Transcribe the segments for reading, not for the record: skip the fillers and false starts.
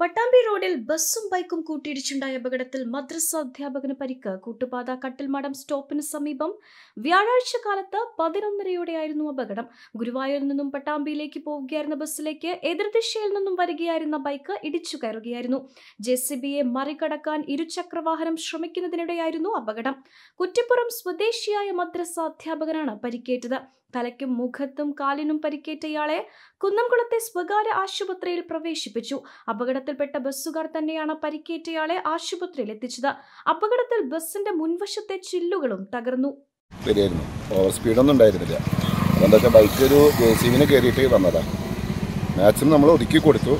പട്ടാമ്പി റോഡിൽ ബസ്സും ബൈക്കും കൂട്ടിയിടിച്ചുണ്ടായ അപകടത്തിൽ മദ്രസ അധ്യാപകന് പരിക്ക്. കൂട്ടുപാത കട്ടിൽമാടം സ്റ്റോപ്പിന് സമീപം വ്യാഴാഴ്ച കാലത്ത് 11:30യോടെയായിരുന്നു അപകടം. ഗുരുവായൂരിൽ നിന്നും പട്ടാമ്പിയിലേക്ക് പോവുകയായിരുന്ന ബസ്സിലേക്ക് എതിർദിശയിൽ നിന്നും വരികയായിരുന്ന ബൈക്ക് ഇടിച്ചു കയറുകയായിരുന്നു. JCBയെ മറികടക്കാൻ ഇരുചക്രവാഹനം ശ്രമിക്കുന്നതിനിടെയായിരുന്നു അപകടം. കുറ്റിപ്പുറം സ്വദേശിയായ മദ്രസ അധ്യാപകനാണ് പരിക്കേറ്റത്. തലയ്ക്കും മുഖത്തും കാലിനും പരിക്കേറ്റ ഇയാളെ കുന്നംകുളത്തെ സ്വകാര്യ ആശുപത്രിയിൽ പ്രവേശിപ്പിച്ചു. അപകടത്തിൽപ്പെട്ട ബസ്സുകാർ തന്നെയാണ് പരിക്കേറ്റയാളെ ആശുപത്രിയിൽ എത്തിച്ചത്. അപകടത്തിൽ ബസിന്റെ മുൻവശത്തെ ചില്ലുകളും തകർന്നു. ഓവർ സ്പീഡൊന്നും ഉണ്ടായിരുന്നില്ല. എന്താ ബൈക്ക് ഒരു JCBനെ കയറിയിട്ട് വന്നതാ. മാക്സിമം നമ്മൾ ഒതുക്കി കൊടുത്തു.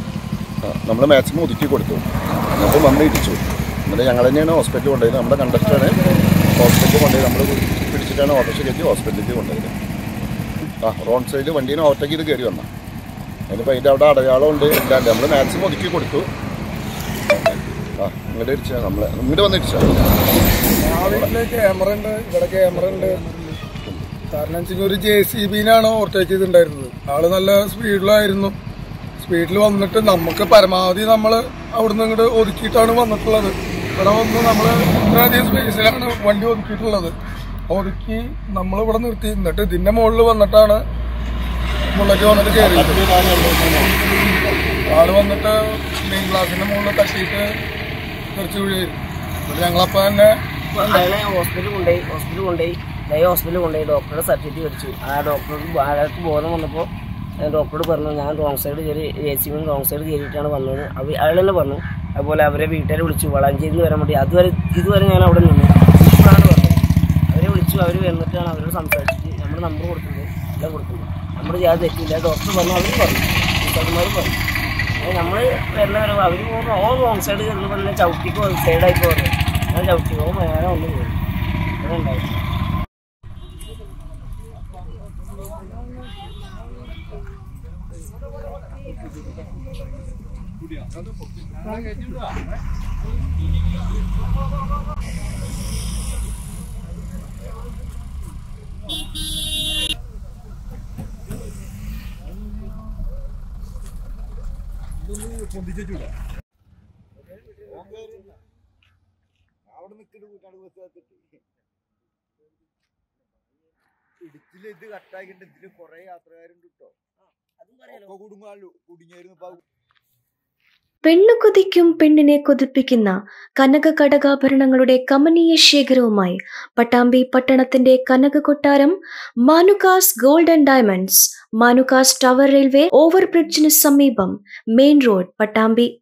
എന്നിട്ട് വന്ന് ഇടിച്ചു. എന്നിട്ട് ഞങ്ങൾ തന്നെയാണ് ഹോസ്പിറ്റലിൽ കൊണ്ടുപോയത്. നമ്മുടെ കണ്ടക്ടറാണ് ഹോസ്പിറ്റലിൽ കൊണ്ടുപോയി. നമ്മൾ പിടിച്ചിട്ടാണ് ഓട്ടോറിക്ഷ കയറ്റി ഹോസ്പിറ്റലിലേക്ക് കൊണ്ടുപോയത്. റോഡ് സൈഡിൽ വണ്ടീനെ ഓവർടേക്ക് ചെയ്ത് കയറി വന്ന. അതിനിപ്പോൾ അതിൻ്റെ അവിടെ അടയാളമുണ്ട്. ഇല്ലാണ്ട് നമ്മൾ മാക്സിമം ഒതുക്കി കൊടുത്തു. ഇങ്ങോട്ട് ഇടിച്ചാൽ ഇങ്ങോട്ട് വന്ന് ഇടിച്ചാൽ ക്യാമറ ഉണ്ട്, ഇവിടെ ക്യാമറ ഉണ്ട്. കാരണം വെച്ചാൽ ഒരു JCBനാണ് ഓവർടേക്ക് ചെയ്തിട്ടുണ്ടായിരുന്നത്. ആള് നല്ല സ്പീഡിൽ വന്നിട്ട് നമുക്ക് പരമാവധി നമ്മൾ അവിടുന്ന് ഇങ്ങോട്ട് ഒതുക്കിയിട്ടാണ് വന്നിട്ടുള്ളത്. ഇവിടെ വന്ന് നമ്മൾ ഇത്രയധികം സ്പേസിലാണ് വണ്ടി ഒതുക്കിയിട്ടുള്ളത്. ഒതുക്കി നമ്മളിവിടെ നിർത്തി. എന്നിട്ട് ഇതിന്റെ മുകളിൽ വന്നിട്ടാണ് മുകളിലേക്ക് വന്നിട്ട് കയറിയത്. ആള് വന്നിട്ട് മെയിൻ ഗ്ലാസിന്റെ മുകളിൽ തട്ടിയിട്ട് തെറിച്ച് വീഴായിരുന്നു. എന്നിട്ട് ഞങ്ങളപ്പോൾ തന്നെ ഹോസ്പിറ്റലിൽ കൊണ്ടുപോയി ഡോക്ടറുടെ സർട്ടിഫിക്കറ്റ് മേടിച്ചു. ആ ഡോക്ടർക്ക് ആൾക്ക് ബോധം വന്നപ്പോൾ ഡോക്ടറോട് പറഞ്ഞു, ഞാൻ റോങ് സൈഡ് കയറി JCB റോങ് സൈഡ് കയറിയിട്ടാണ് വന്നത്. അയാൾ തന്നെ പറഞ്ഞു. അതുപോലെ അവരെ വീട്ടുകാരെ വിളിച്ചു. വളാഞ്ചേരിയിൽ നിന്ന് വരാൻ വേണ്ടി ഇതുവരെ ഞാൻ അവിടെ നിന്നു. ഇപ്പോഴാണ് പറഞ്ഞത്. അവരെ വിളിച്ചു. അവർ വന്നിട്ടാണ് അവരോട് സംസാരിച്ചിട്ട് നമ്മൾ നമ്പർ കൊടുക്കുന്നത്, എല്ലാം കൊടുക്കുന്നത്. നമ്മൾ യാതൊരു തെറ്റില്ല. ഡോക്ടർ പറഞ്ഞു, അവർ പറഞ്ഞു, ഡോക്ടർമാരും പറഞ്ഞു. നമ്മൾ വരുന്നവരെ അവർ റോങ് സൈഡ് കയറുന്ന പറഞ്ഞാൽ ചവിട്ടിക്കോ സൈഡായിക്കോ പറഞ്ഞു. ഞാൻ ചവിട്ടിക്കോ വേറെ ഒന്നും പോയി അങ്ങനെ ഉണ്ടായി. ഇത് കട്ടാക്കിട്ട് ഇതില് കൊറേ യാത്രക്കാരുണ്ട് കേട്ടോ. കുടുങ്ങിയായിരുന്നു. പെണ്ണു കൊതിക്കും പെണ്ണിനെ കൊതിപ്പിക്കുന്ന കനക കടകാഭരണങ്ങളുടെ കമനീയ ശേഖരവുമായി പട്ടാമ്പി പട്ടണത്തിന്റെ കനക കൊട്ടാരം Manukas gold and diamonds, Manukas tower railway ഓവർബ്രിഡ്ജിന് സമീപം, മെയിൻ റോഡ്, പട്ടാമ്പി.